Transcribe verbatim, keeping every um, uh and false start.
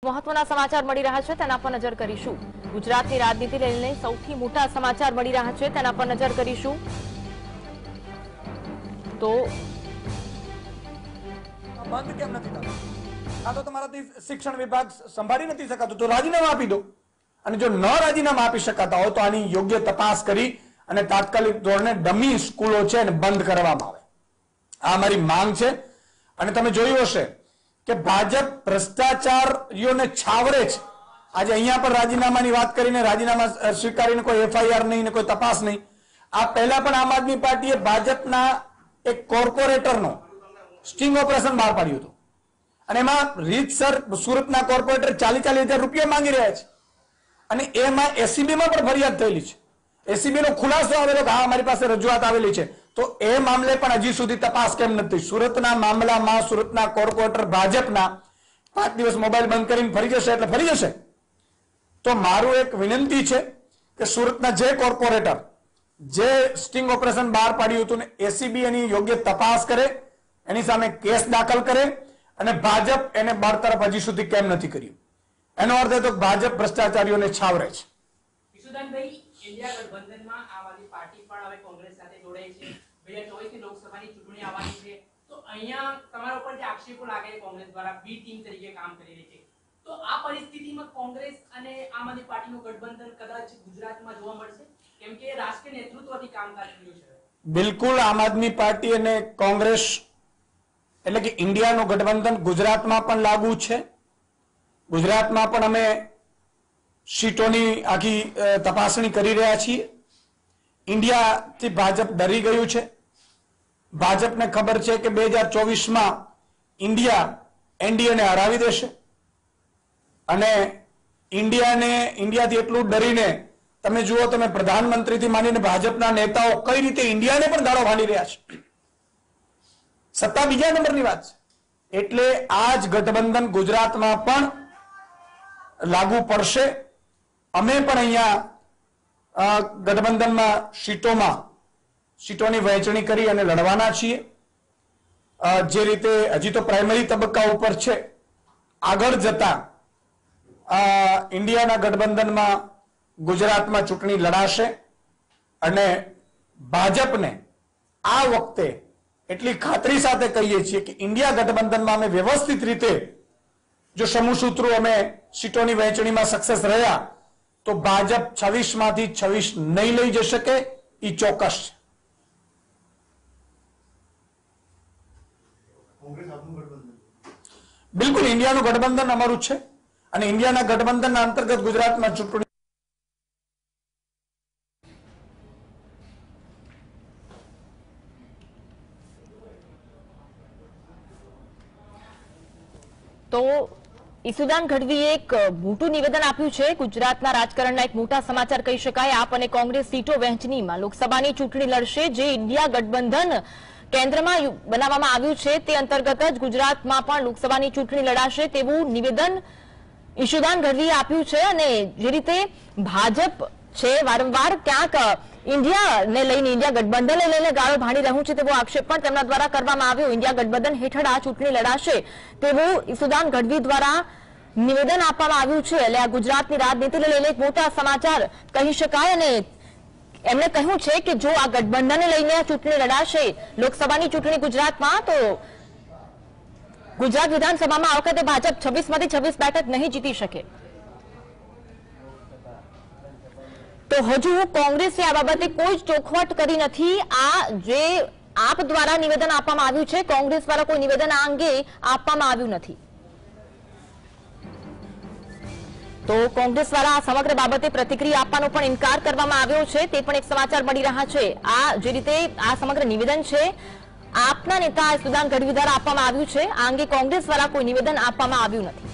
મહત્વના સમાચાર મળી રહ્યા છે તેના પર નજર કરીશું। ગુજરાતની રાજનીતિ લઈને સૌથી મોટા સમાચાર મળી રહ્યા છે તેના પર નજર કરીશું। તો બંધ કેમ નથી થતું? આ તો તમારાથી શિક્ષણ વિભાગ સંભાળી નથી શકાતું, તો રાજીનામા આપી દો। અને જો ન રાજીનામા આપી શકાતા હોય તો આની યોગ્ય તપાસ કરી અને તાત્કાલિક ધોરણે ડમી સ્કૂલો છે એને બંધ કરવામાં આવે। આ અમારી માંગ છે। અને તમે જોયું હશે કે ભાજપ ભ્રષ્ટાચારીઓને છાવરે છે। આજે અહીંયા પર રાજીનામાની વાત કરીને રાજીનામા સ્વીકારીને કોઈ એફઆઈઆર નહીં ને કોઈ તપાસ નહીં। આ પહેલા પણ આમ આદમી પાર્ટીએ ભાજપના એક કોર્પોરેટરનો સ્ટિંગ ઓપરેશન બહાર પાડ્યું હતું અને એમાં રીતસર સુરતના કોર્પોરેટર ચાલીસ ચાલીસ હજાર રૂપિયા માંગી રહ્યા છે અને એમાં એસીબીમાં પણ ફરિયાદ થયેલી છે। એસીબી નો ખુલાસો આવેલો કે હા અમારી પાસે રજૂઆત આવેલી છે, તો એ મામલે પણ હજી સુધી તપાસ કેમ નથી? સુરતના મામલામાં સુરતના કોર્પોરેટર ભાજપના પાંચ દિવસ મોબાઈલ બંધ કરીને ફરી જશે એટલે ફરી જશે। તો મારું એક વિનંતી છે કે સુરતના જે કોર્પોરેટર જે સ્ટિંગ ઓપરેશન બહાર પાડ્યું હતું ને એસીબી એની યોગ્ય તપાસ કરે, એની સામે કેસ દાખલ કરે અને ભાજપ એને બરતરફ હજી સુધી કેમ નથી કર્યું? એનો અર્થ એ તો ભાજપ ભ્રષ્ટાચારીઓને છાવરે છે। ઈશુદાનભાઈ, ઇન્ડિયા ગઠબંધનમાં આમ આદમી પાર્ટી પણ હવે કોંગ્રેસ સાથે જોડાઈ છે। બે હજાર ચોવીસ ની લોકસભાની ચૂંટણી આવવાની છે, તો અહીંયા તમારા ઉપર જે આક્ષેપો લાગે છે કોંગ્રેસ દ્વારા બી ટીમ તરીકે કામ કરી રહી છે, તો આ પરિસ્થિતિમાં કોંગ્રેસ અને આમ આદમી પાર્ટીનું ગઠબંધન કદાચ ગુજરાતમાં જોવા મળશે, કેમ કે રાષ્ટ્રીય નેતૃત્વથી કામકાજ કર્યું છે। બિલકુલ, આમ આદમી પાર્ટી અને કોંગ્રેસ એટલે કે ઇન્ડિયાનું ગઠબંધન ગુજરાતમાં પણ લાગુ છે। ગુજરાતમાં પણ અમે સીટોની આખી તપાસણી કરી રહ્યા છીએ। ઇન્ડિયાથી ભાજપ ડરી ગયું છે। ભાજપને ખબર છે કે બે હજાર ચોવીસમાં ઇન્ડિયા એનડીએને હરાવી દેશે અને ઇન્ડિયાને ઇન્ડિયાથી એટલું ડરીને તમે જુઓ, તમે પ્રધાનમંત્રીથી માંડીને ભાજપના નેતાઓ કઈ રીતે ઇન્ડિયાને પણ દાડો ભાંડી રહ્યા છે। સત્તા બીજા નંબરની વાત છે, એટલે આ જ ગઠબંધન ગુજરાતમાં પણ લાગુ પડશે। અમે પણ અહીંયા ગઠબંધનમાં સીટોમાં સીટોની વહેંચણી કરી અને લડવાના છીએ। જે રીતે હજી તો પ્રાઇમરી તબક્કા ઉપર છે, આગળ જતા ઇન્ડિયાના ગઠબંધનમાં ગુજરાતમાં ચૂંટણી લડાશે અને ભાજપને આ વખતે એટલી ખાતરી સાથે કહીએ છીએ કે ઇન્ડિયા ગઠબંધનમાં અમે વ્યવસ્થિત રીતે જો સમૂહ સૂત્રો અમે સીટોની વહેંચણીમાં સક્સેસ રહ્યા તો ભાજપ છવ્વીસ માંથી છવ્વીસ નહીં લઈ જઈ શકે, એ ચોક્કસ છે। બિલકુલ, ઇન્ડિયાનું ગઠબંધન અમારું છે અને ઇન્ડિયાના ગઠબંધનના અંતર્ગત ગુજરાતમાં ચૂંટણી તો ઈશુદાન ગઢવીએ એક મોટું નિવેદન આપ્યું છે। ગુજરાતના રાજકારણના એક મોટા સમાચાર કહી શકાય। આપ અને કોંગ્રેસ સીટો વહેંચણીમાં લોકસભાની ચૂંટણી લડશે। જે ઇન્ડિયા ગઠબંધન કેન્દ્રમાં બનાવવામાં આવ્યું છે તે અંતર્ગત જ ગુજરાતમાં પણ લોકસભાની ચૂંટણી લડાશે તેવું નિવેદન ઈશુદાન ગઢવીએ આપ્યું છે। અને જે રીતે ભાજપ છે વારંવાર ક્યાંક ઇન્ડિયાને લઈને ઇન્ડિયા ગઠબંધનને લઈને ગાળો ભાંડી રહ્યું છે તેવો આક્ષેપ પણ તેમના દ્વારા કરવામાં આવ્યો। ઇન્ડિયા ગઠબંધન હેઠળ આ ચૂંટણી લડાશે તેવું ઈશુદાન ગઢવી દ્વારા નિવેદન આપવામાં આવ્યું છે। એટલે આ ગુજરાતની રાજનીતિને લઈને એક મોટા સમાચાર કહી શકાય અને એમણે કહ્યું છે કે જો આ ગઠબંધનને લઈને ચૂંટણી લડાશે લોકસભાની ચૂંટણી ગુજરાતમાં, તો ગુજરાત વિધાનસભામાં આ વખતે ભાજપ છવ્વીસ માંથી છવ્વીસ બેઠક નહીં જીતી શકે। તો હજુ કોંગ્રેસે આ બાબતે કોઈ જ ચોખવટ કરી નથી। આ જે આપ દ્વારા નિવેદન આપવામાં આવ્યું છે, કોંગ્રેસ દ્વારા કોઈ નિવેદન આ અંગે આપવામાં આવ્યું નથી। તો કોંગ્રેસ દ્વારા આ સમગ્ર બાબતે પ્રતિક્રિયા આપવાનો પણ ઇનકાર કરવામાં આવ્યો છે, તે પણ એક સમાચાર મળી રહ્યા છે। આ જે રીતે આ સમગ્ર નિવેદન છે આપના નેતા ઈશુદાન ગઢવી દ્વારા આપવામાં આવ્યું છે, આ અંગે કોંગ્રેસ દ્વારા કોઈ નિવેદન આપવામાં આવ્યું નથી।